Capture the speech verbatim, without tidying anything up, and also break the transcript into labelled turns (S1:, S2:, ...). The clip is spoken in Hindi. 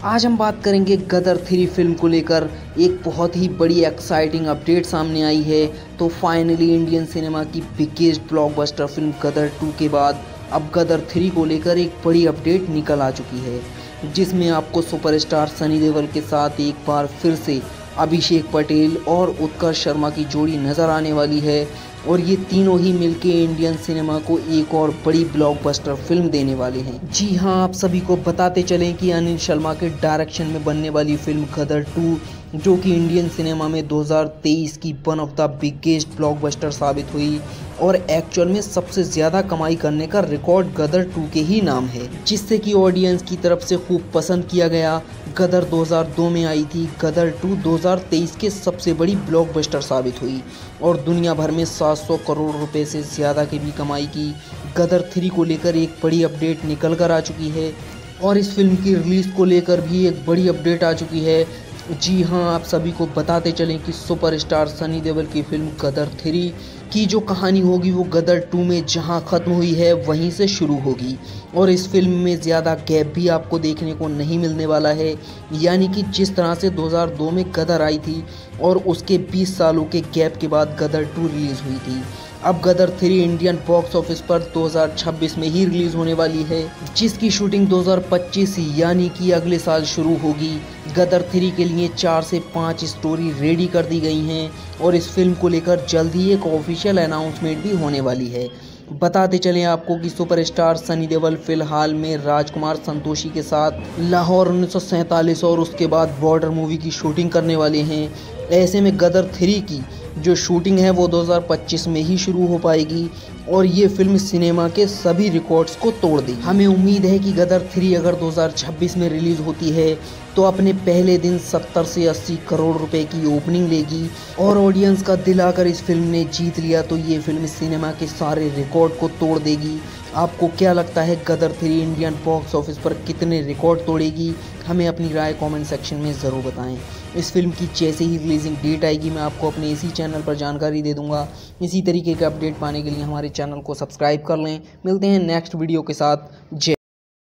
S1: आज हम बात करेंगे गदर थ्री फिल्म को लेकर। एक बहुत ही बड़ी एक्साइटिंग अपडेट सामने आई है। तो फाइनली इंडियन सिनेमा की biggest blockbuster film Gadar two के बाद अब गदर थ्री को लेकर एक बड़ी अपडेट निकल आ चुकी है, जिसमें आपको सुपरस्टार सनी देओल के साथ एक बार फिर से अभिषेक पटेल और उत्कर्ष शर्मा की जोड़ी नज़र आने वाली है। और ये तीनों ही मिलके इंडियन सिनेमा को एक और बड़ी ब्लॉकबस्टर फिल्म देने वाले हैं। जी हाँ, आप सभी को बताते चलें कि अनिल शर्मा के डायरेक्शन में बनने वाली फिल्म गदर टू, जो कि इंडियन सिनेमा में दो हज़ार तेईस की one of the biggest blockbuster साबित हुई और एक्चुअल में सबसे ज़्यादा कमाई करने का रिकॉर्ड गदर टू के ही नाम है, जिससे कि ऑडियंस की तरफ से खूब पसंद किया गया। गदर दो हज़ार दो में आई थी, गदर टू दो हज़ार तेईस के सबसे बड़ी ब्लॉकबस्टर साबित हुई और दुनिया भर में सात सौ करोड़ रुपए से ज़्यादा की भी कमाई की। गदर थ्री को लेकर एक बड़ी अपडेट निकल कर आ चुकी है और इस फिल्म की रिलीज़ को लेकर भी एक बड़ी अपडेट आ चुकी है। जी हाँ, आप सभी को बताते चलें कि सुपरस्टार सनी देओल की फिल्म गदर थ्री की जो कहानी होगी वो गदर टू में जहां ख़त्म हुई है वहीं से शुरू होगी और इस फिल्म में ज़्यादा गैप भी आपको देखने को नहीं मिलने वाला है। यानी कि जिस तरह से दो हज़ार दो में गदर आई थी और उसके बीस सालों के गैप के बाद गदर टू रिलीज़ हुई थी, अब Gadar three Indian box office पर दो हज़ार छब्बीस में ही रिलीज़ होने वाली है, जिसकी शूटिंग दो हज़ार पच्चीस यानी कि अगले साल शुरू होगी। गदर थ्री के लिए चार से पाँच स्टोरी रेडी कर दी गई हैं और इस फिल्म को लेकर जल्द ही एक ऑफिशियल अनाउंसमेंट भी होने वाली है। बताते चलें आपको कि सुपरस्टार सनी देओल फिलहाल में राजकुमार संतोषी के साथ लाहौर उन्नीस सौ सैंतालीस और उसके बाद बॉर्डर मूवी की शूटिंग करने वाले हैं। ऐसे में गदर थ्री की जो शूटिंग है वो दो हज़ार पच्चीस में ही शुरू हो पाएगी और ये फिल्म सिनेमा के सभी रिकॉर्ड्स को तोड़ देगी। हमें उम्मीद है कि गदर थ्री अगर दो हज़ार छब्बीस में रिलीज़ होती है तो अपने पहले दिन सत्तर से अस्सी करोड़ रुपए की ओपनिंग लेगी और ऑडियंस का दिल आकर इस फिल्म ने जीत लिया तो ये फिल्म सिनेमा के सारे रिकॉर्ड को तोड़ देगी। आपको क्या लगता है Gadar three Indian box office पर कितने रिकॉर्ड तोड़ेगी? हमें अपनी राय कमेंट सेक्शन में ज़रूर बताएं। इस फिल्म की जैसे ही रिलीजिंग डेट आएगी मैं आपको अपने इसी चैनल पर जानकारी दे दूंगा। इसी तरीके के अपडेट पाने के लिए हमारे चैनल को सब्सक्राइब कर लें। मिलते हैं नेक्स्ट वीडियो के साथ। जय